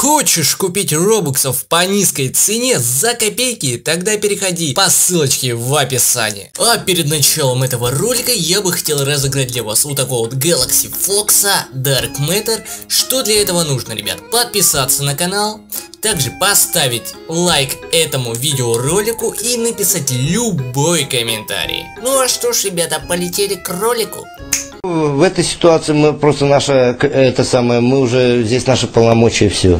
Хочешь купить робоксов по низкой цене за копейки? Тогда переходи по ссылочке в описании. А перед началом этого ролика я бы хотел разыграть для вас вот такого вот Galaxy Fox Dark Matter. Что для этого нужно, ребят? Подписаться на канал, также поставить лайк этому видеоролику и написать любой комментарий. Ну а что ж, ребята, полетели к ролику. В этой ситуации мы просто мы уже здесь наши полномочия, все.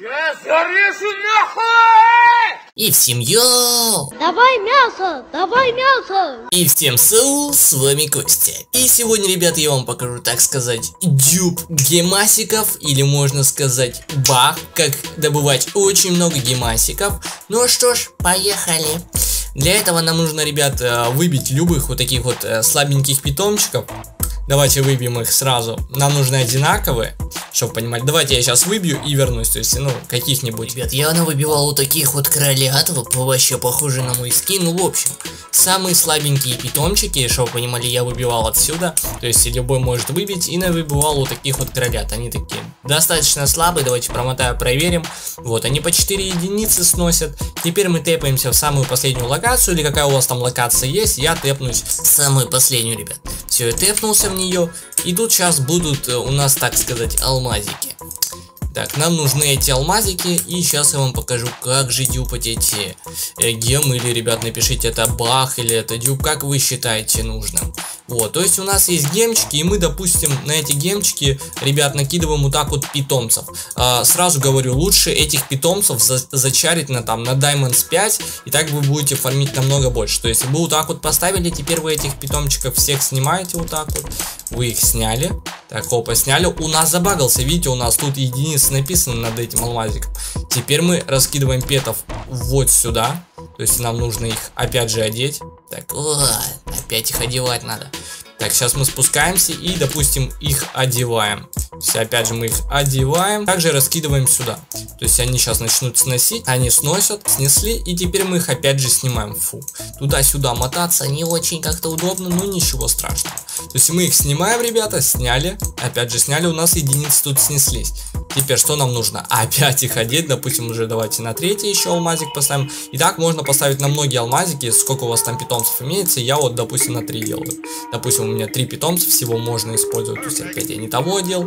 И всем йоу! Давай мясо! Давай мясо! И всем сау, с вами Костя. И сегодня, ребята, я вам покажу, так сказать, дюб гемасиков, или можно сказать баг, как добывать очень много гемасиков. Ну что ж, поехали. Для этого нам нужно, ребят, выбить любых вот таких вот слабеньких питомчиков. Давайте выбьем их сразу. Нам нужны одинаковые, чтобы понимать. Давайте я сейчас выбью и вернусь. То есть, каких-нибудь. Ребят, я выбивал вот таких вот кролят, вообще похожие на мой скин. Ну, в общем, самые слабенькие питомчики, чтобы вы понимали, я выбивал отсюда. То есть, любой может выбить. И выбивал вот таких вот кролят. Они такие достаточно слабые. Давайте промотаю, проверим. Вот, они по 4 единицы сносят. Теперь мы тэпаемся в самую последнюю локацию. Или какая у вас там локация есть. Я тэпнусь в самую последнюю, ребят. Все, я тэпнулся в нее. И тут сейчас будут у нас, так сказать, алмазики. Так, нам нужны эти алмазики. И сейчас я вам покажу, как же дюпать эти гемы. Или, ребят, напишите, это баг или это дюп, как вы считаете нужным. Вот, то есть у нас есть гемчики, и мы, допустим, на эти гемчики, ребят, накидываем вот так вот питомцев. Сразу говорю, лучше этих питомцев зачарить на Diamonds 5, и так вы будете фармить намного больше. То есть вы вот так вот поставили, теперь вы этих питомчиков всех снимаете вот так вот. Вы их сняли. Так, опа, сняли. У нас забагался, видите, у нас тут единицы написано над этим алмазиком. Теперь мы раскидываем петов вот сюда. То есть нам нужно их опять же одеть. Так, опять их одевать надо. Так, сейчас мы спускаемся и, допустим, их одеваем. Все, опять же мы их одеваем. Также раскидываем сюда. То есть они сейчас начнут сносить. Они сносят, снесли. И теперь мы их опять же снимаем. Фу. Туда-сюда мотаться не очень как-то удобно, но ничего страшного. То есть мы их снимаем, ребята, сняли. Опять же сняли, у нас единицы тут снеслись. Теперь что нам нужно? Опять их одеть. Допустим, уже давайте на третий еще алмазик поставим. И так можно поставить на многие алмазики. Сколько у вас там питомцев имеется. Я вот, допустим, на 3 делаю. Допустим, у меня 3 питомца всего можно использовать. То есть опять я не того делал.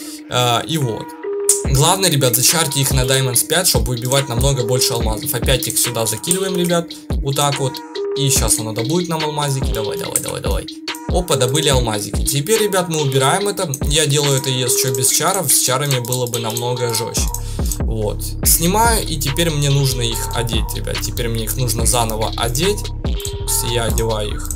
И вот. Главное, ребят, зачарьте их на Diamonds 5, чтобы выбивать намного больше алмазов. Опять их сюда закидываем, ребят. Вот так вот. И сейчас оно добудет нам алмазики. Давай. Опа, добыли алмазики. Теперь, ребят, мы убираем это. Я делаю это, если что, без чаров. С чарами было бы намного жестче. Вот. Снимаю, и теперь мне нужно их одеть, ребят. Теперь мне их нужно заново одеть. Я одеваю их.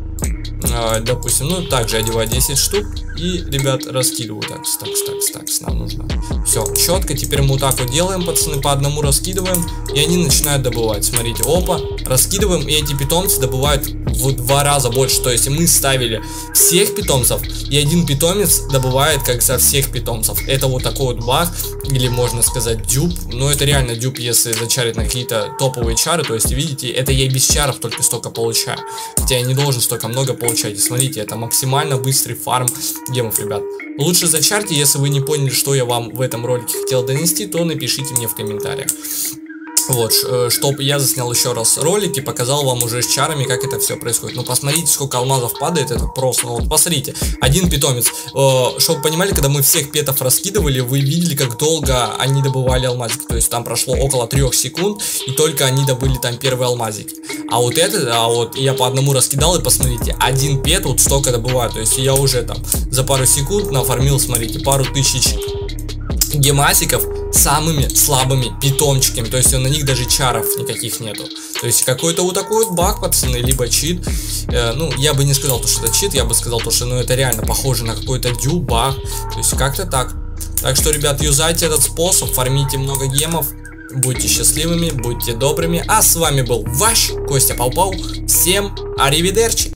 Допустим, также одеваю 10 штук. И, ребят, раскидываю. Так, нам нужно. Все, четко. Теперь мы вот так вот делаем, пацаны, по одному раскидываем. И они начинают добывать. Смотрите, опа, раскидываем. И эти питомцы добывают в 2 раза больше. То есть мы ставили всех питомцев, и один питомец добывает как за всех питомцев. Это вот такой вот баг. Или можно сказать дюп. Но это реально дюп, если зачарить на какие-то топовые чары. То есть, видите, это я и без чаров только столько получаю. Хотя я не должен столько много получать. И смотрите, это максимально быстрый фарм гемов, ребят. Лучше зачарьте, если вы не поняли, что я вам в этом ролике хотел донести, то напишите мне в комментариях. Вот, чтобы я заснял еще раз ролик и показал вам уже с чарами, как это все происходит. Ну, посмотрите, сколько алмазов падает, это просто, вот, посмотрите, один питомец. Чтобы понимали, когда мы всех петов раскидывали, вы видели, как долго они добывали алмазики. То есть там прошло около 3 секунд, и только они добыли там первые алмазики. А вот я по одному раскидал, и посмотрите, один пет вот столько добывает. То есть я уже там за пару секунд нафармил, смотрите, пару тысяч гемасиков самыми слабыми питомчиками. То есть на них даже чаров никаких нету. То есть какой-то вот такой вот баг, пацаны, либо чит. Я бы не сказал, что это чит, я бы сказал, что это реально похоже на какой-то дюб, баг. То есть как-то так. Так что, ребят, юзайте этот способ, фармите много гемов. Будьте счастливыми, будьте добрыми. А с вами был ваш Костя Пау-Пау. Всем аривидерчи.